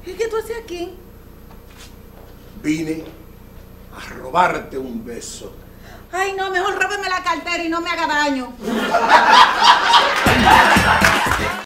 ¿Y qué tú haces aquí? Vine a robarte un beso. Ay, no, mejor róbeme la cartera y no me haga daño.